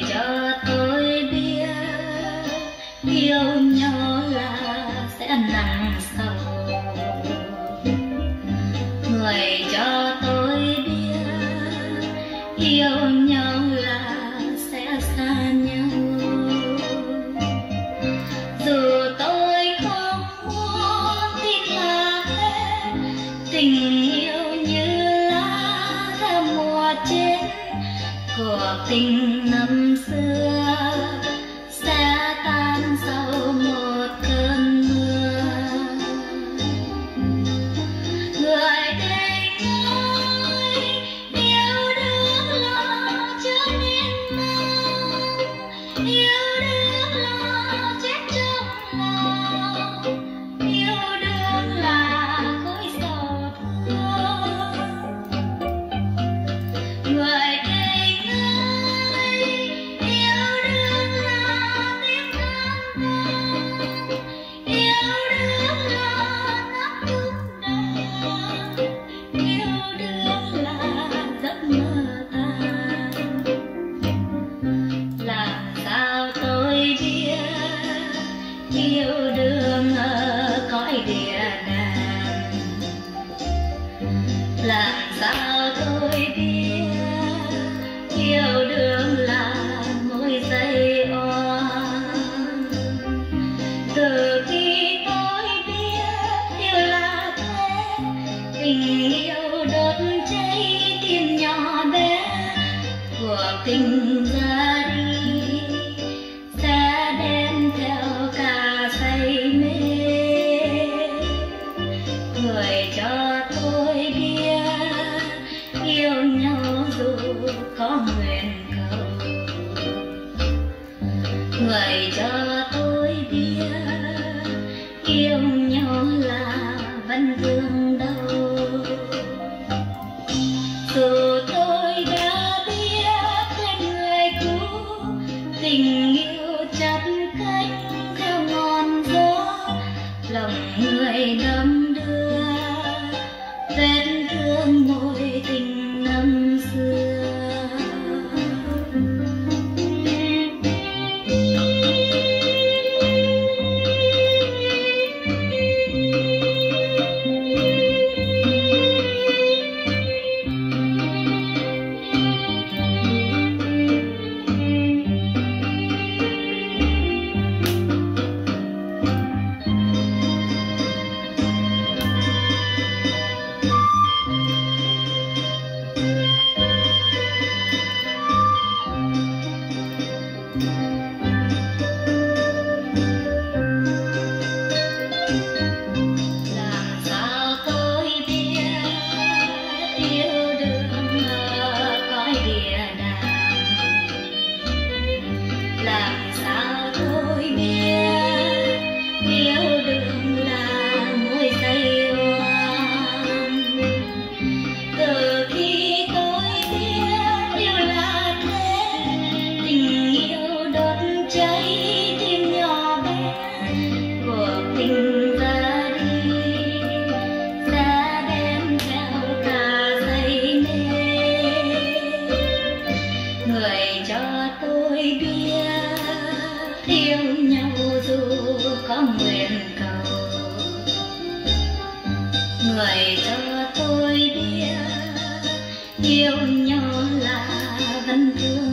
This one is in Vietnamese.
cho tôi biết yêu nhau là sẽ nặng sầu. Người cho tôi biết yêu nhau là sẽ xa nhau. Dù tôi không muốn tin là hết, tình yêu như lá theo mùa chết. Cuộc tình năm xưa sẽ tan sau một cơn mưa. Người tình ơi, yêu đương là trở nên mong, yêu đương là chết trong lòng, yêu đương là khối sầu thương. Người tình ơi, yêu đương là tiếng than vang, yêu đương là nắng tung đàn, yêu đương là giấc mơ tan. Làm sao tôi biết yêu đương ở cõi địa đàng? Làm sao tôi biết yêu đương là mỗi giây oan? Từ khi tôi biết yêu là thế, tình yêu đốt cháy tim nhỏ bé. Cuộc tình ra đi sẽ đem theo cả say mê. Người cho tôi biết yêu nhau dù có nguyện cầu. Người cho tôi biết yêu nhau là vẫn thương đau. Dù tôi đã biết tên người cũ, tình yêu chặt cánh theo ngọn gió. Lòng người đắm đưa vết thương mối tình năm xưa. Người cho tôi biết yêu nhau dù có nguyện cầu. Người cho tôi biết yêu nhau là vẫn thương.